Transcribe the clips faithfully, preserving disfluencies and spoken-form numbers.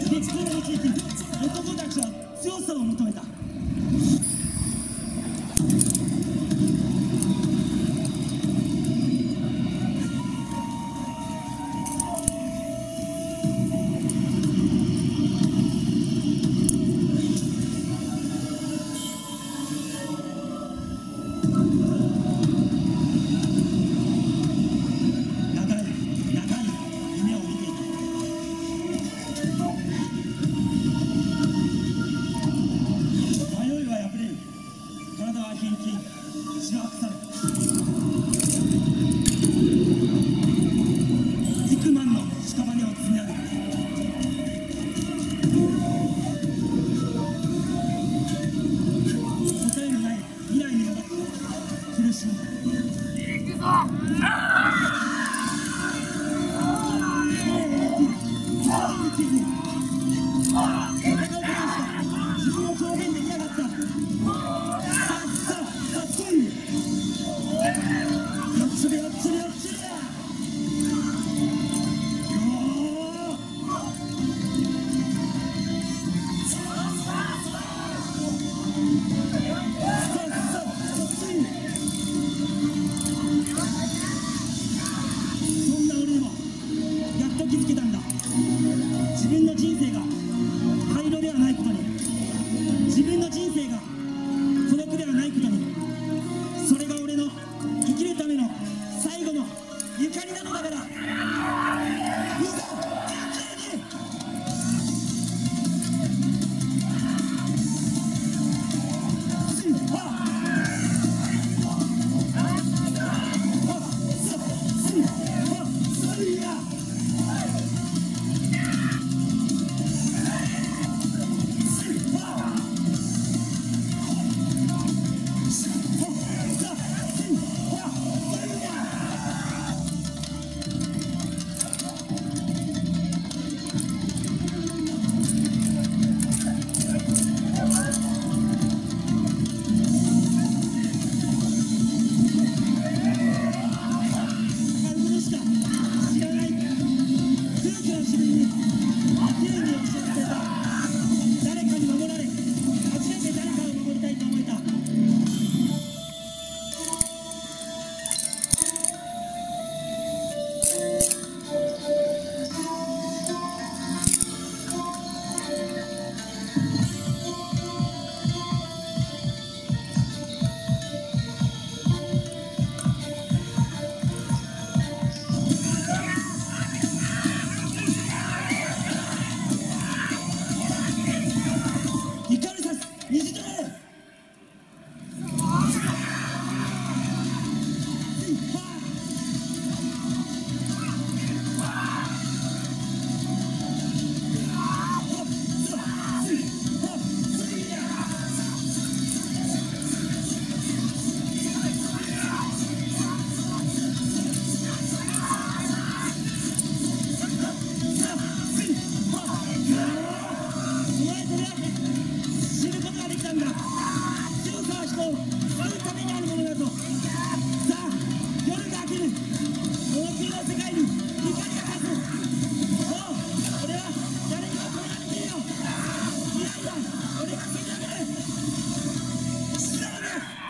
激高の道行き、男たちは強さを求めた。幾万の屍を積み上げた。答えのない未来に向かって苦しんだ。行くぞ。自分の表現できなかった。さあさあ、かっこいい。よっちりよっちりよっちりだ。そんな俺にもやっと気づけたんだ。自分の人生が灰色ではないことに、自分の人生が孤独ではないことに、それが俺の生きるための最後のゆかりなのだから、いざ一斉に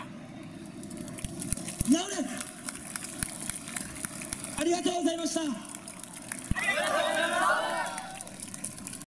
ありがとうございました。